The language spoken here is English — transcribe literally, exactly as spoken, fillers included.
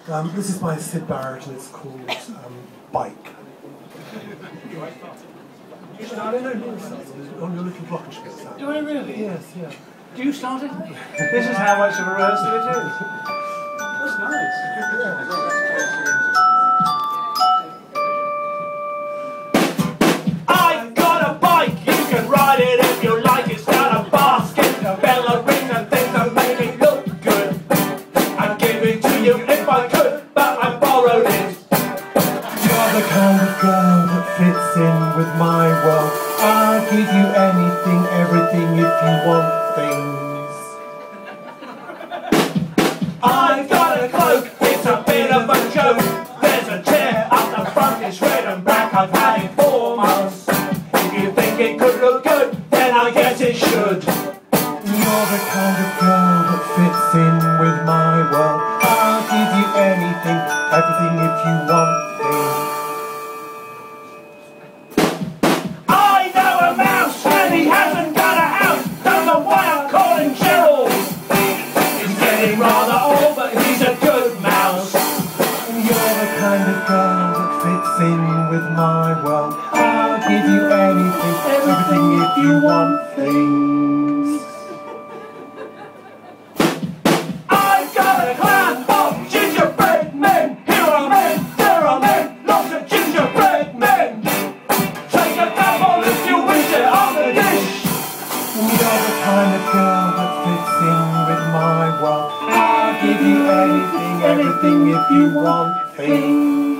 Um, this is by Syd Barrett and it's called um, Bike. You start it? On your little block and get Do I really? Yes, yeah. Do you start it? This is how much of a rehearsal it is. That's nice. I've got a bike, you can ride it if you like. It's got a basket, a bell, ring and things that make it look good. I'd give it to you if I could, but I borrowed it. You're the kind of girl that fits in with my world. I'll give you anything, everything if you want things. I've got a cloak, it's a bit of a joke. There's a chair up the front, it's red and black, I've had it four months. If you think it could look good, then I guess it should. You're the kind of girl that fits in with my world. I'll give you anything, everything if you want things. I know a mouse and he hasn't got a house. Don't know why I'm calling Gerald. He's getting rather old, but he's a good mouse. You're the kind of girl that fits in with my world. I'll give you anything, everything if you want things. I've got a clan of gingerbread men. Here are men, there are men, lots of gingerbread men. Take a couple if you wish it on the dish. You're the kind of girl that fits in with my world. I'll give you anything, everything if you want things.